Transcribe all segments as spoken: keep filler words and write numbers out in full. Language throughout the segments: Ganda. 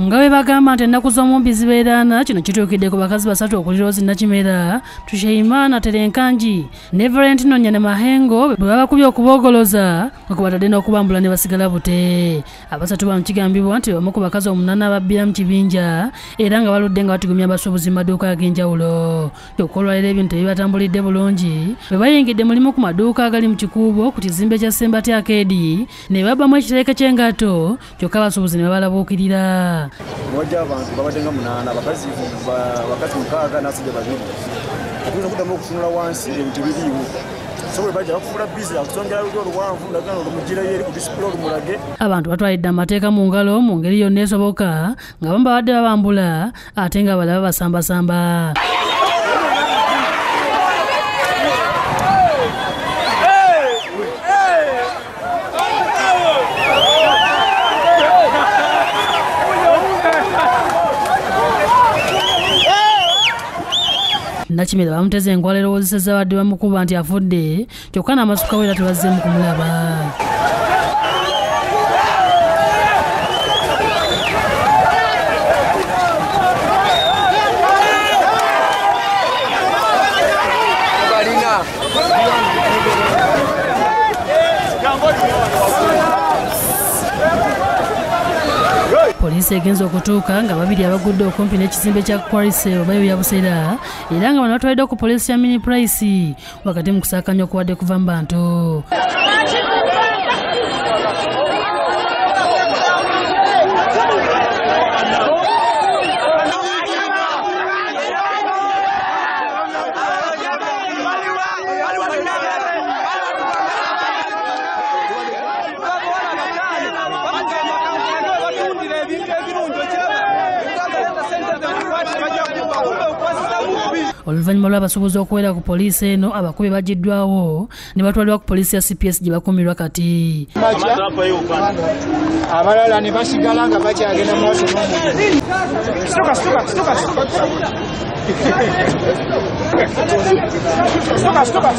nga bwe bagamba nti ennaku z'omumpi zibeerana, kino kituukidde ku bakazi basatu okulira Rose Nakimera, Tusheimana Terenkanji ne Valentino Nyamahengo bwe babakubye okuboogoloza nga kubatadde n'okubambula ne basigala bute. Abasatu bano kigambibwa nti bamu ku bakazi omunaana ababbira mu kibinja era nga baludde nga batigumya abasuubuzi mu maduuka ag'enjawulo. Kyokka olwaleero ebintu tebibatambulidde bulungi bwe bayingidde mulimu ku maduuka agali mu kikuubo ku kizimbe kya Sembati Arcade ne babbamu ekitereke ky'engato, kyokka abasuubuzi ne babalabuukirira. Mmoja abantu babadde nga munaana, abakazi abakazi mukaaga n'abasajja babiri. Tulina okuddamu okutunula wansi ebintu biriiwo. So bwe bajja bakufula bizi akusongera lulyo oluwanvu ndagana olumugireyo eri ku disipula olumulage. Abantu batwalidde amateeka mu ngalo mu ngeri yonna esoboka nga bamu babadde babambula ate nga abalala babasambasamba. Nakimera bamuteze enkwala erowoozesezza badde bamukuba nti afudde, kyokka n'amasuka we era tebazzeemu kumulaba. Poliisi egenza okutuuka nga babiri abagudde okumpi n'ekizimbe kya Quarryce obayo ya Busera era nga bano batwaliddwa ku poliisi ya Mini Price wakati mu kusaakanya okuwadde kuva mu bantu. Oluvannyuma lw'abasuubuzi okuwera ku poliisi eno, abakubi bagiddwawo ne batwalibwa ku poliisi ya C P S gye bakuumirwa kati. Abalala ne basigala nga bakyagenda mu maaso n'omuliro. Situka, situka, situka, situka. Situka, situka.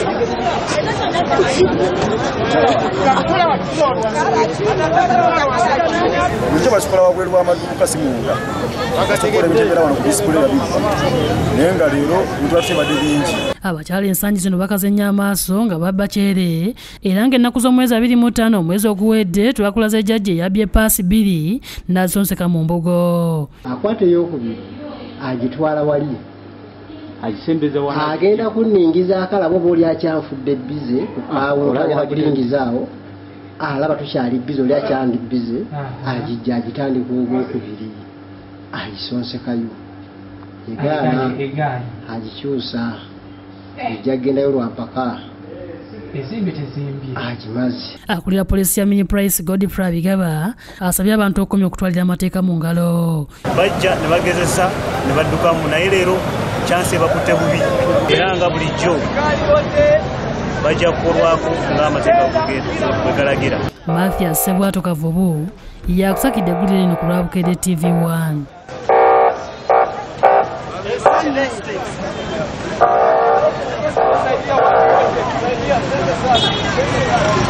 Nicyo basukula wabweru w'amaduuka si munda. Bakategera emitendera wano ku disipula babiri. Naye nga leero bintu batebadde bingi. Abakyala ensangi zino bakazenya amaaso nga babba kyere era ng'ennaku z'omwezi abiri mu ttaano omwezi oguwedde twakulaze jjajja eyabye paasi bbiri n'azonseka mu mbogo. Akwata ey'okubiri agitwala wali agisembeza wana agenda kunningiza akalabo bw'oli akyanfudde bbize agenda kulingiza awo alaba tukyali bbize oli akyandi bbize agijja agitandika ogwokubiri agisonsekayo egaana agikyusa ejja gendayo lwampaka ezimbi tezimbye agimaze. Akulira poliisi ya Mini Price Godfrey Abigaba asabye abantu okumya okutwalira amateeka mu ngalo. Bajja ne bagezesa ne baddukamu naye leero kyansi bakutte bubi era nga bulijjo bajja kukolwako ng'amateeka bwe galagira. Mathias Sebwato Kavubu yakusakidde eggulire lino ku Lwabukedde T V one. Thank you.